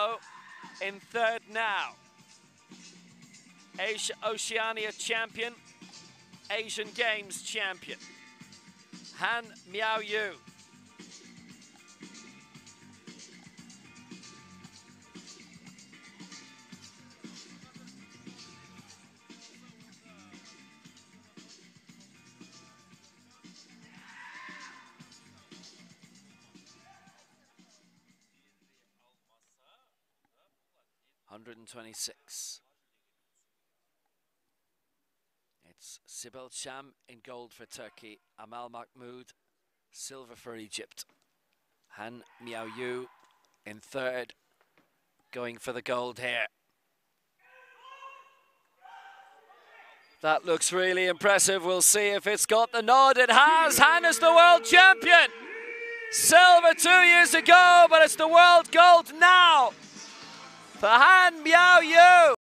WPPO in third now. Oceania champion, Asian Games champion, Han Miaoyu. $126. It's Sibel Sham in gold for Turkey, Amal Mahmoud, silver for Egypt. Han Miaoyu in third, going for the gold here. That looks really impressive. We'll see if it's got the nod. It has. Han is the world champion. Silver 2 years ago, but it's the world gold now for Han Miaoyu.